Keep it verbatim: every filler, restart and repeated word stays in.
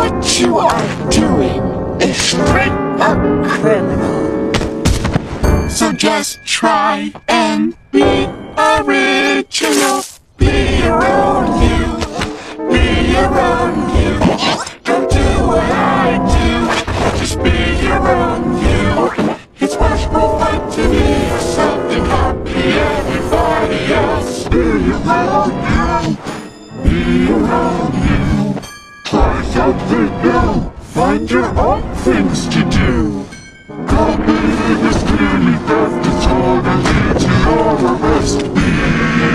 What you are doing is straight up criminal. So just try and be original. Be your own you. Be your own you. Don't do what I do. Just be your own you. It's much more fun to be yourself than copy everybody else. Be your own you. Be your own you. Try something new. Find your own things to do. Copying is clearly theft. It's harder to your arrest. Be